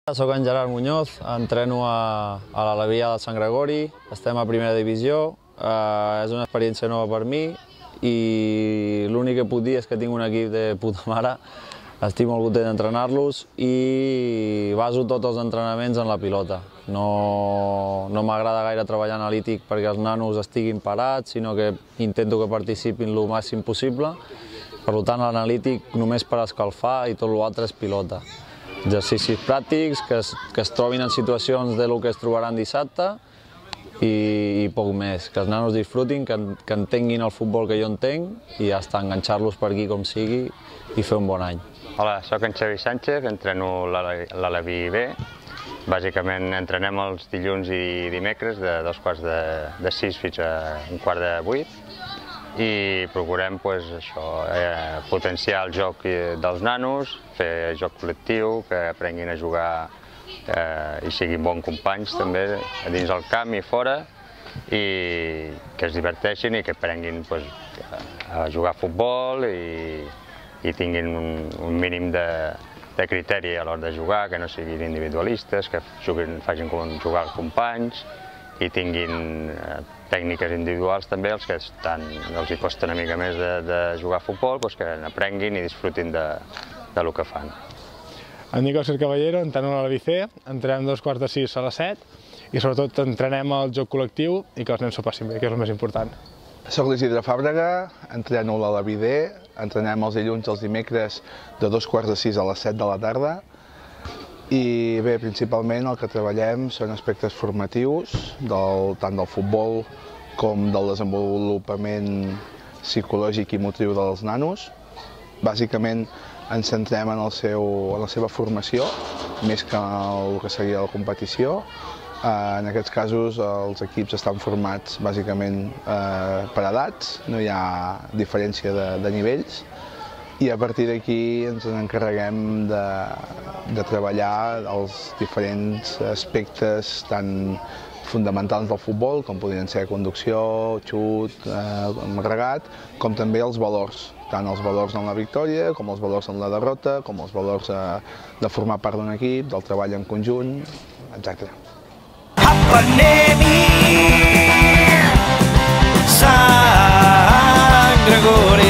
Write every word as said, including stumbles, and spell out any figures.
Soc en Gerard Muñoz, entreno a, a l'Alavia de Sant Gregori, estem a primera divisió, eh, és una experiència nova per mi i l'únic que puc dir és que tinc un equip de puta mare, estic molt content d'entrenar-los i baso tots els entrenaments en la pilota. No, no m'agrada gaire treballar analític perquè els nanos estiguin parats, sinó que intento que participin el màxim possible. Per tant, l'analític només per escalfar i tot l'altre és pilota. Exercicis pràctics, que es, que es trobin en situacions de lo que es trobaran dissabte i, i poc més. Que els nanos disfrutin, que, que entenguin el futbol que jo entenc i ja està, enganxar-los per aquí com sigui i fer un bon any. Hola, soc en Xavi Sánchez, entreno l'Alaví B. Bàsicament entrenem els dilluns i dimecres de dos quarts de, de sis fins a un quart de vuit i procurem pues, això, eh, potenciar el joc dels nanos, fer joc col·lectiu, que aprenguin a jugar eh, i siguin bons companys també a dins del camp i fora i que es diverteixin i que aprenguin pues, a jugar a futbol i, i tinguin un, un mínim de, de criteri a l'hora de jugar, que no siguin individualistes, que juguin, facin jugar els companys i tinguin eh, tècniques individuals també, els que estan, els hi costa una mica més de, de jugar a futbol, doncs que n'aprenguin i disfrutin de, de lo que fan. Em dic Òscar Caballero, entreno a l'Alaví C, entrenem dos quarts de sis a les set i sobretot entrenem el joc col·lectiu i que els nens s'ho passin bé, que és el més important. Soc l'Isidre Fàbrega, entreno a l'Alaví D, entrenem els dilluns i els dimecres de dos quarts de sis a les set de la tarda. I bé, principalment el que treballem són aspectes formatius, del, tant del futbol com del desenvolupament psicològic i motriu dels nanos. Bàsicament ens centrem en, el seu, en la seva formació, més que en el que seria la competició. En aquests casos els equips estan formats bàsicament eh, per edats, no hi ha diferència de, de nivells. I a partir d'aquí ens encarreguem de, de treballar els diferents aspectes tan fonamentals del futbol, com podrien ser conducció, xut, eh, regat, com també els valors, tant els valors en la victòria, com els valors en la derrota, com els valors eh, de formar part d'un equip, del treball en conjunt, etcètera. Sant Gregori